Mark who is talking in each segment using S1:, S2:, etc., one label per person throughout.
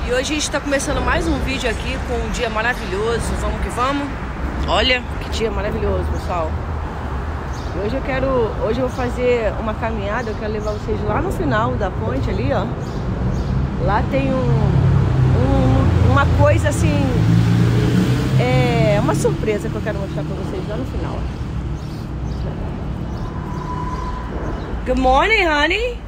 S1: E hoje a gente tá começando mais um vídeo aqui com um dia maravilhoso. Vamos que vamos. Olha que dia maravilhoso, pessoal. E hoje eu vou fazer uma caminhada. Eu quero levar vocês lá no final da ponte ali, ó. Lá tem uma coisa assim, uma surpresa que eu quero mostrar pra vocês lá no final. Good morning, honey.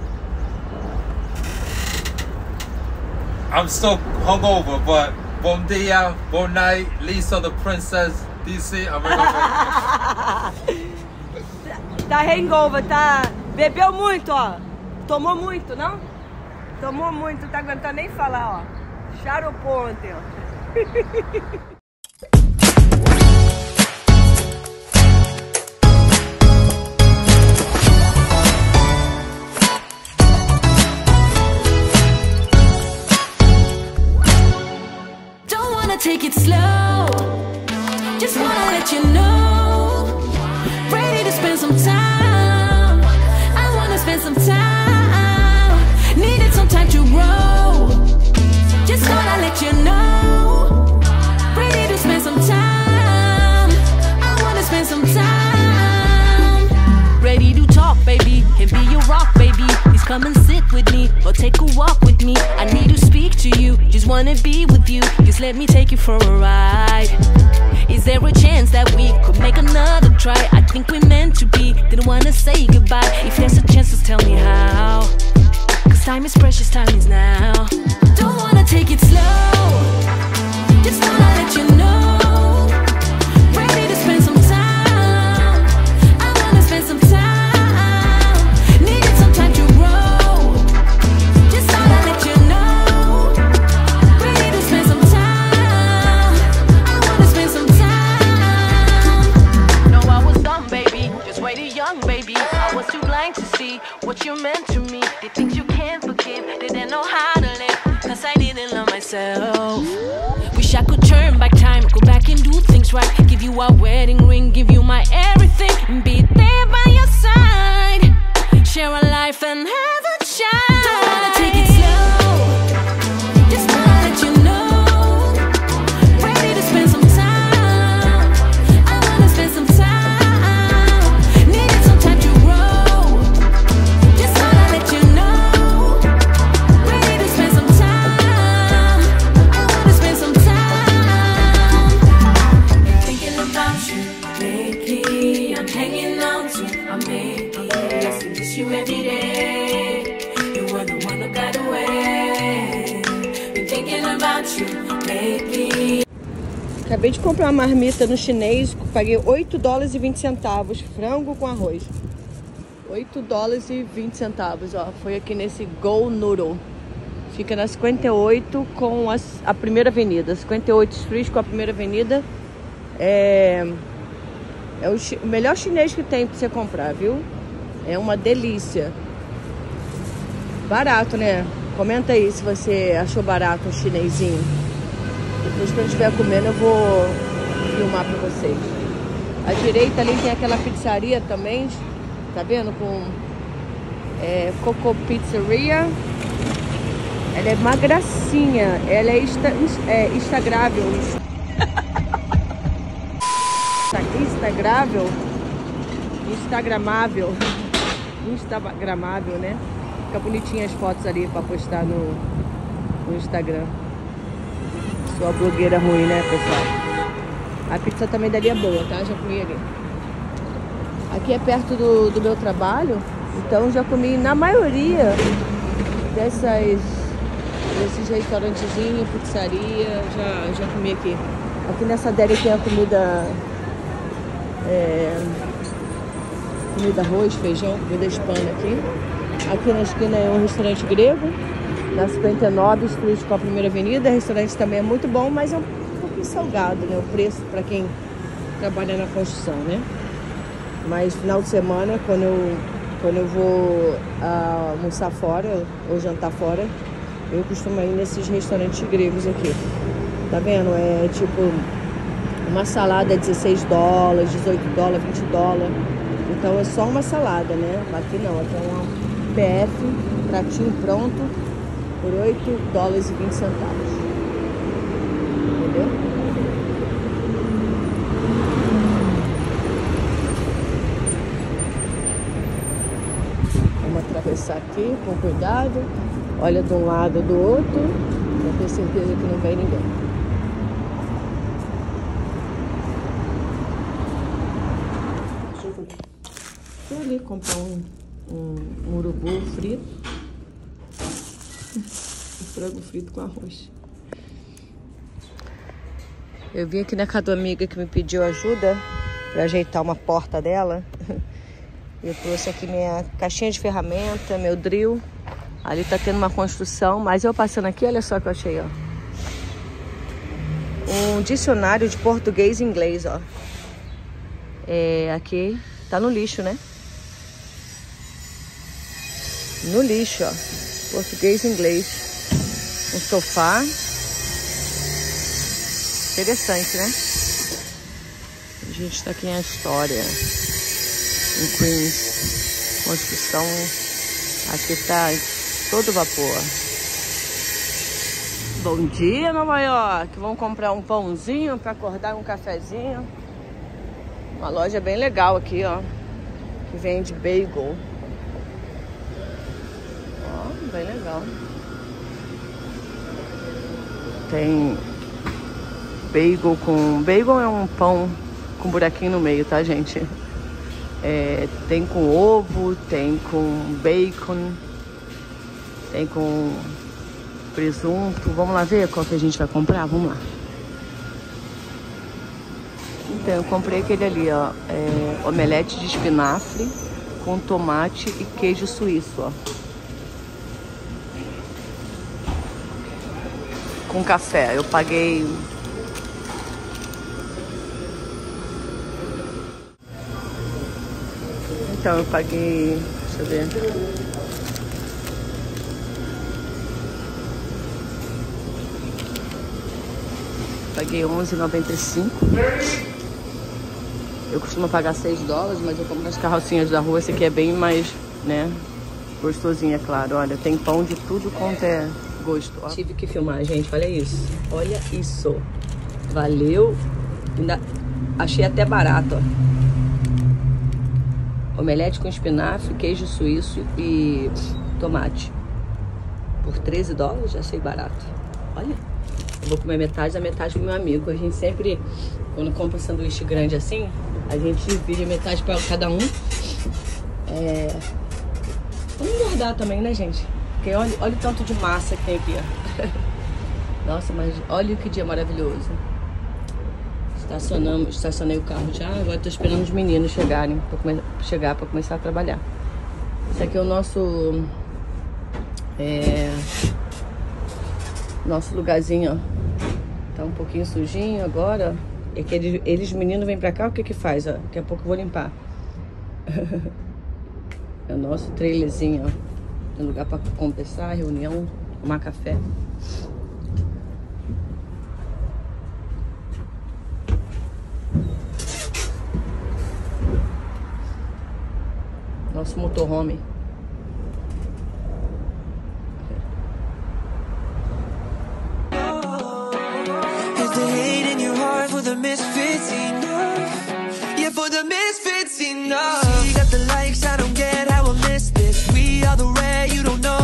S2: I'm still hungover, but bom dia, boa night, Lisa the princess, DC,
S1: Tá hangover, tá? Bebeu muito, ó. Tomou muito, não? Tomou muito, não tá aguentando nem falar, ó. Charopou ontem, ó.
S3: Take it slow, just wanna let you know, ready to spend some time, I wanna spend some time, needed some time to grow, just wanna let you know, ready to spend some time, I wanna spend some time, ready to talk baby, can be your rock baby, please come and sit with me, or take a walk with me, I need to speak to you, just wanna be with you, just let me take you for a ride. Is there a chance that we could make another try? I think we're meant to be, didn't wanna say goodbye. If there's a chance, just tell me how, cause time is precious, time is now. Don't wanna take it slow, just wanna let you know, ready to spend some time, I wanna spend some time, needed some time to grow, just wanna let you know, ready to spend some time, I wanna spend some time. No, I was dumb, baby, just way too young, baby. I was too blind to see what you meant to me. The things you can't forgive, didn't know how to live, cause I didn't love myself. Wish I could turn back time, go back and do things right, give you a wedding ring, give you my everything, and be there by your side, share a life and have a child. Don't wanna take it slow, just wanna let you know, ready to spend some time, I wanna spend some time, needed some time to grow, just wanna let you know, ready to spend some time, I wanna spend some time. Thinking about you lately, I'm hanging on to a maybe, I still miss you every day, you were the one that got away. Been thinking about you lately.
S1: Acabei de comprar uma marmita no chinês, paguei 8 dólares e 20 centavos, frango com arroz. 8 dólares e 20 centavos, ó. Foi aqui nesse Go Noodle. Fica na 58 com a primeira avenida. 58 Street com a primeira avenida. É o melhor chinês que tem pra você comprar, viu? É uma delícia. Barato, né? Comenta aí se você achou barato um chinesinho. Depois, quando eu estiver comendo, eu vou filmar pra vocês. À direita ali tem aquela pizzaria também, tá vendo? Com Coco Pizzeria. Ela é uma gracinha. Ela é instagrável. Instagramável, né? Fica bonitinha as fotos ali pra postar no Instagram. Sou a blogueira ruim, né, pessoal? A pizza também dali é boa, tá? Já comi ali. Aqui é perto do meu trabalho, então já comi na maioria desses restaurantezinhos, pizzaria, já comi aqui. Aqui nessa deli tem a comida arroz, feijão, comida hispana aqui. Aqui na esquina é um restaurante grego, na 59 Street com a primeira avenida. O restaurante também é muito bom, mas é um pouquinho salgado, né? O preço para quem trabalha na construção, né? Mas final de semana, quando eu vou almoçar fora ou jantar fora, eu costumo ir nesses restaurantes gregos aqui. Tá vendo? É tipo uma salada é 16 dólares, 18 dólares, 20 dólares. Então é só uma salada, né? Aqui não, aqui é uma PF, pratinho pronto. por $8,20. Entendeu? Vamos atravessar aqui com cuidado. Olha de um lado do outro, para ter certeza que não vem ninguém. Vou ali comprar um urubu frito. Um frango frito com arroz. Eu vim aqui na casa da amiga que me pediu ajuda para ajeitar uma porta dela. Eu trouxe aqui minha caixinha de ferramenta, meu drill. Ali tá tendo uma construção, mas eu passando aqui, olha só o que eu achei, ó. Um dicionário de português e inglês, ó. Aqui tá no lixo, né? No lixo, ó. Português e inglês. Um sofá. Interessante, né? A gente tá aqui em Astoria, em Queens. Construção. Aqui tá todo vapor. Bom dia, Nova York. Vamos comprar um pãozinho para acordar, um cafezinho. Uma loja bem legal aqui, ó, que vende bagel. Ó, bem legal. Tem bagel com... Bagel é um pão com buraquinho no meio, tá, gente? Tem com ovo, tem com bacon, tem com presunto. Vamos lá ver qual que a gente vai comprar? Vamos lá. Então, eu comprei aquele ali, ó. Omelete de espinafre com tomate e queijo suíço, ó. Com café. Eu paguei... Então, eu paguei... Deixa eu ver. Paguei $11,95. Eu costumo pagar $6, mas eu compro nas carrocinhas da rua. Esse aqui é bem mais, né, gostosinho, é claro. Olha, tem pão de tudo quanto é gosto. Ó. Tive que filmar, gente. Olha isso. Olha isso. Valeu. Ainda achei até barato, ó. Omelete com espinafre, queijo suíço e tomate. Por $13, já achei barato. Olha. Eu vou comer metade da metade do meu amigo. A gente sempre, quando compra um sanduíche grande assim, a gente divide metade para cada um. Vamos guardar também, né, gente? Porque olha o tanto de massa que tem aqui, ó. Nossa, mas olha que dia maravilhoso. Estacionei o carro já. Agora tô esperando os meninos chegarem para começar a trabalhar. Esse aqui é o nosso nosso lugarzinho, ó. Tá um pouquinho sujinho agora. É que eles meninos vêm pra cá, o que que faz, ó? Daqui a pouco eu vou limpar. É o nosso trailerzinho, ó. Tem lugar pra conversar, reunião, tomar café. Nosso motorhome.
S3: For the misfits enough. Yeah, for the misfits enough. See, you got the likes, I don't get how I miss this. We are the rare, you don't know